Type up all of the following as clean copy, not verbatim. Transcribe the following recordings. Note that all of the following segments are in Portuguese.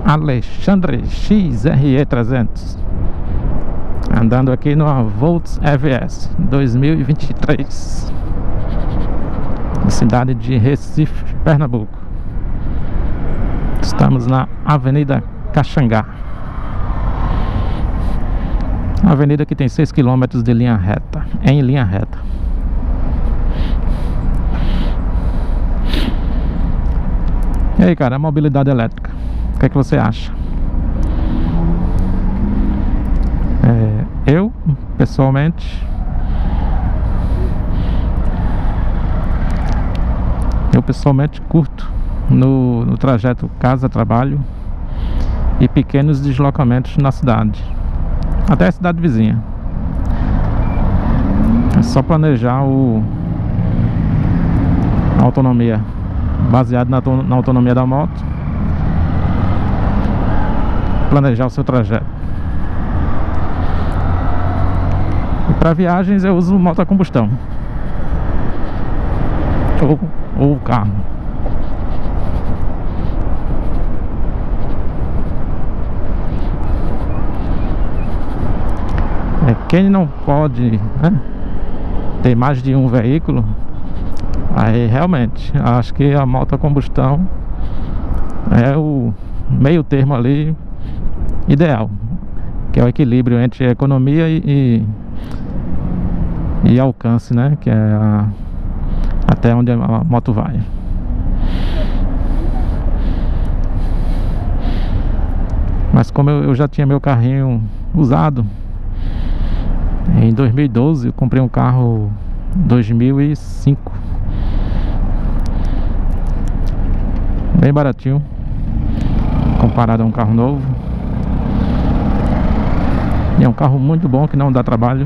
Alexandre XRE 300, andando aqui numa Volts EVS 2023, na cidade de Recife, Pernambuco. Estamos na Avenida Caxangá, uma avenida que tem 6 km de linha reta, em linha reta. E aí, cara, a mobilidade elétrica, o que é que você acha? Eu, pessoalmente, curto no trajeto casa-trabalho e pequenos deslocamentos na cidade, até a cidade vizinha. É só planejar a autonomia, baseado na autonomia da moto, planejar o seu trajeto. E para viagens eu uso moto a combustão ou carro. Quem não pode, né, ter mais de um veículo, aí realmente acho que a moto a combustão é o meio termo ali ideal, que é o equilíbrio entre economia e alcance, né, que é até onde a moto vai. Mas como eu já tinha meu carrinho usado, em 2012 eu comprei um carro 2005, bem baratinho comparado a um carro novo. E é um carro muito bom, que não dá trabalho,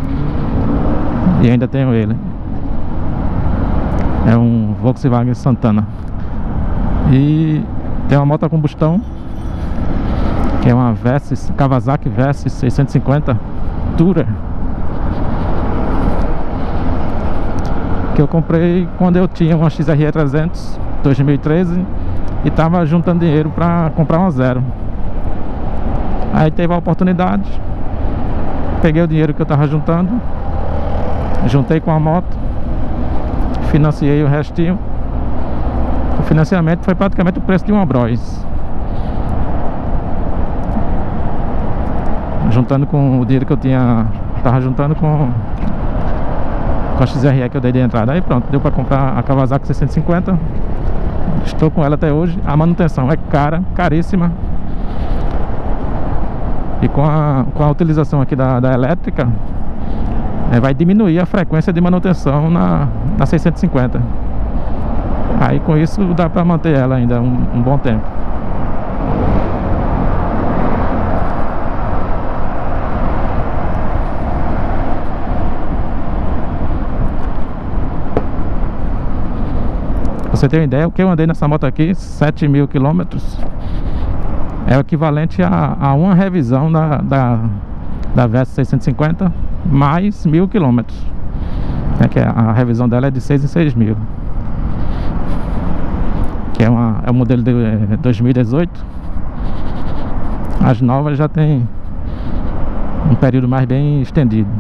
e ainda tenho ele. É um Volkswagen Santana. E tem uma moto a combustão, que é uma Versys, Kawasaki Versys 650 Tourer, que eu comprei quando eu tinha uma XRE 300 2013 e tava juntando dinheiro para comprar uma zero. Aí teve a oportunidade, peguei o dinheiro que eu tava juntando, juntei com a moto, financiei o restinho. O financiamento foi praticamente o preço de uma Bros, juntando com o dinheiro que eu tava juntando com a XRE que eu dei de entrada. Aí pronto, deu para comprar a Kawasaki 650. Estou com ela até hoje. A manutenção é cara, caríssima. E com a utilização aqui da elétrica, vai diminuir a frequência de manutenção na 650. Aí com isso dá para manter ela ainda um bom tempo. Pra você ter uma ideia, o que eu andei nessa moto aqui, 7.000 km, é o equivalente a uma revisão da Versys 650 mais 1.000 km, que a revisão dela é de 6 em 6 mil, que é o modelo de 2018. As novas já tem um período mais bem estendido.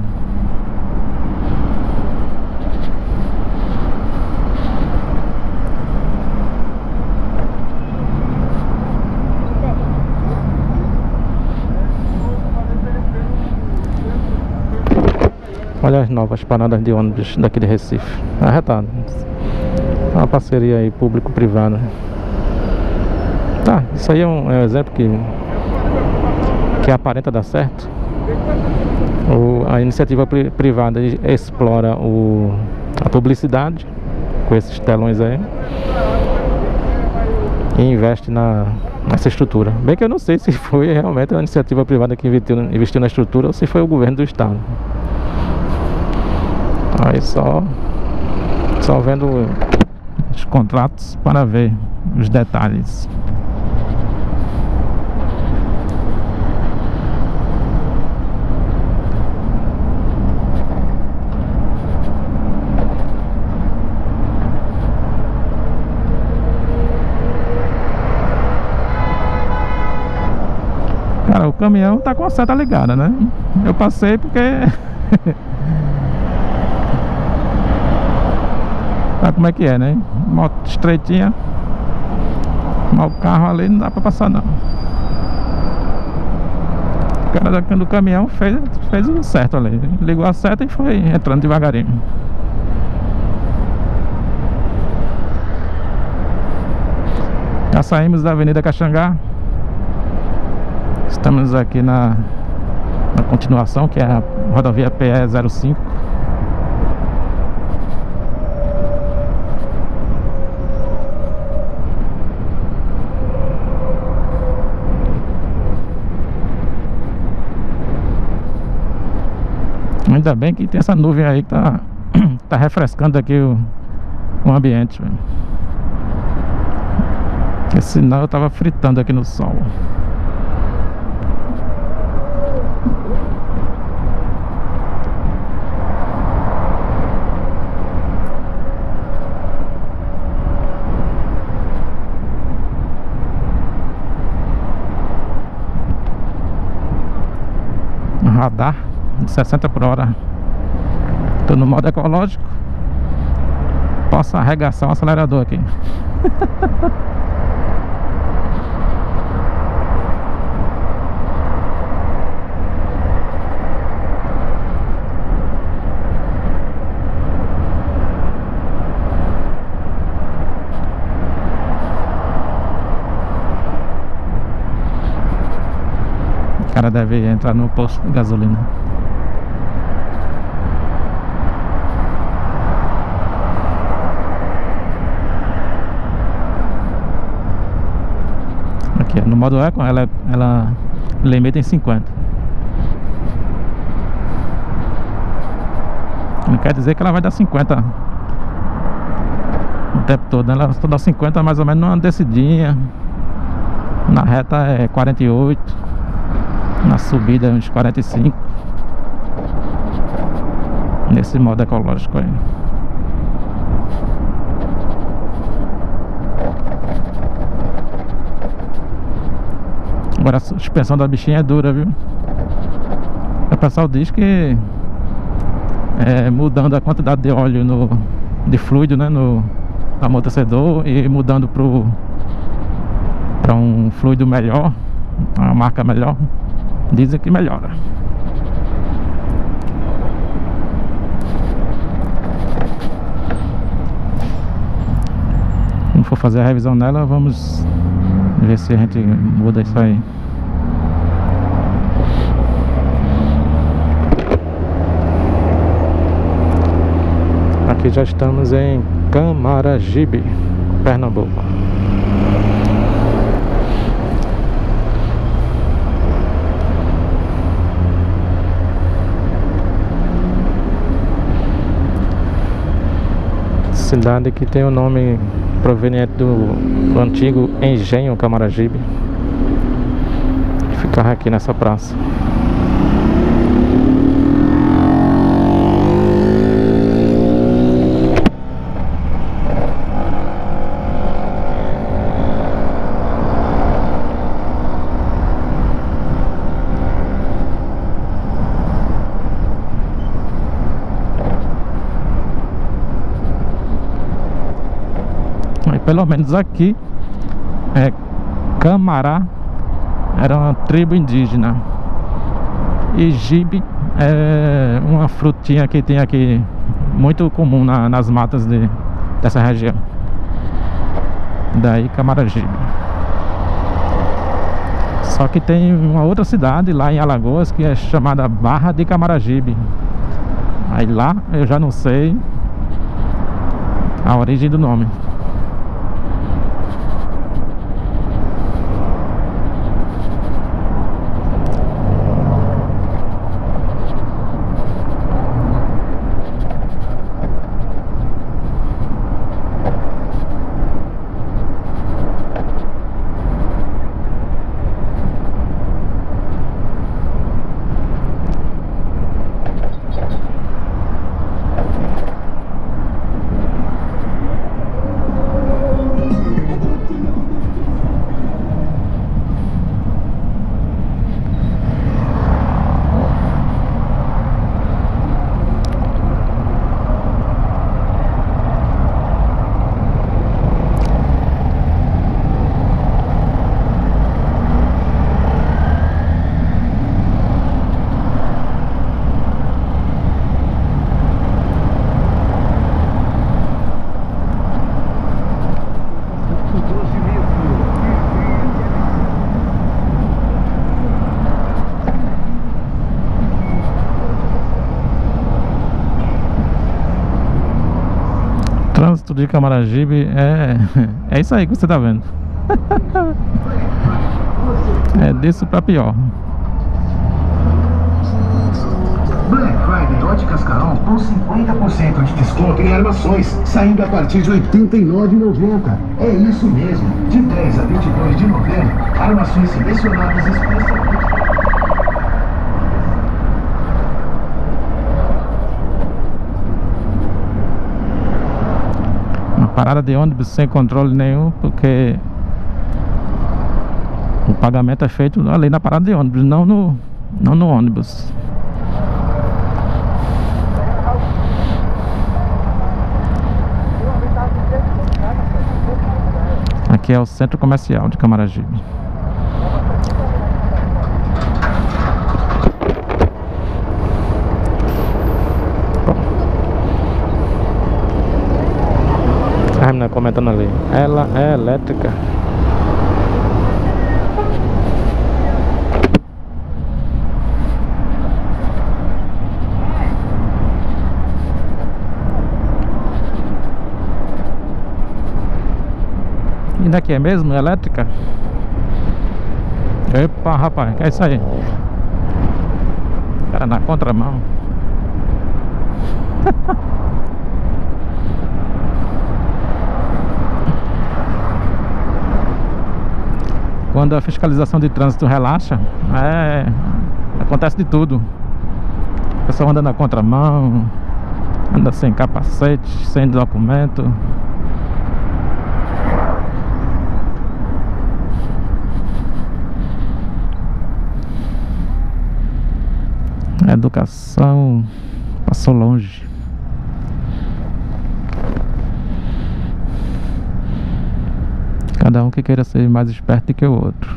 Olha as novas paradas de ônibus daqui de Recife, arretado. Uma parceria aí público-privada. Tá, isso aí é um exemplo que aparenta dar certo. A iniciativa privada explora a publicidade com esses telões aí e investe nessa estrutura. Bem que eu não sei se foi realmente a iniciativa privada que investiu na estrutura ou se foi o governo do estado. Aí só vendo os contratos para ver os detalhes. caminhão tá com a seta ligada, né? Eu passei porque sabe como é que é, né? Moto estreitinha, mas o carro ali não dá pra passar não. O cara do caminhão fez o certo ali. Ligou a seta e foi entrando devagarinho. Já saímos da Avenida Caxangá. Estamos aqui na continuação, que é a rodovia PE 05. Ainda bem que tem essa nuvem aí que tá refrescando aqui o ambiente, velho. Porque senão eu tava fritando aqui no sol. Um radar de 60 por hora. Tô no modo ecológico. Posso arregaçar um acelerador aqui. O cara deve entrar no posto de gasolina. Aqui, no modo Eco, ela limita em 50. Não quer dizer que ela vai dar 50 o tempo todo, né? Ela só dá 50 mais ou menos numa descidinha. Na reta é 48. Na subida uns 45. Nesse modo ecológico aí. Agora a suspensão da bichinha é dura, viu? O pessoal diz que mudando a quantidade de óleo de fluido, né, no amortecedor, e mudando para um fluido melhor, uma marca melhor, dizem que melhora. Quando for fazer a revisão nela, vamos ver se a gente muda isso aí. Aqui já estamos em Camaragibe, Pernambuco. Cidade que tem o nome proveniente do antigo engenho Camaragibe, que ficava aqui nessa praça. Pelo menos aqui Camará era uma tribo indígena e jibe é uma frutinha que tem aqui muito comum nas matas dessa região. Daí Camaragibe. Só que tem uma outra cidade lá em Alagoas que é chamada Barra de Camaragibe. Aí lá eu já não sei a origem do nome. de Camaragibe é isso aí que você tá vendo. É disso pra pior. Black Friday Óticas Carol com 50% de desconto em armações, saindo a partir de R$ 89,90. É isso mesmo, de 10 a 22 de novembro, armações selecionadas especialmente. Uma parada de ônibus sem controle nenhum, porque o pagamento é feito ali na parada de ônibus, não no ônibus. Aqui é o centro comercial de Camaragibe. A menina comentando ali, ela é elétrica. E daqui é mesmo? Elétrica? Epa, rapaz, que é isso aí? Cara na contramão. Quando a fiscalização de trânsito relaxa, acontece de tudo. O pessoal anda na contramão, anda sem capacete, sem documento. A educação passou longe. Cada um que queira ser mais esperto que o outro.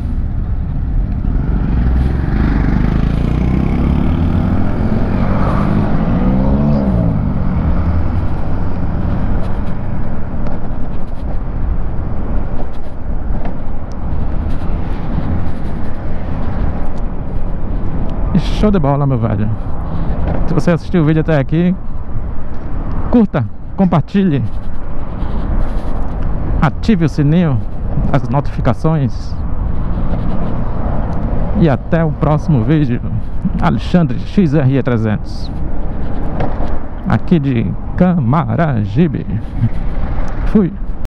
Show de bola, meu velho. Se você assistiu o vídeo até aqui, curta, compartilhe, ative o sininho, as notificações. E até o próximo vídeo. Alexandre XRE300, aqui de Camaragibe. Fui.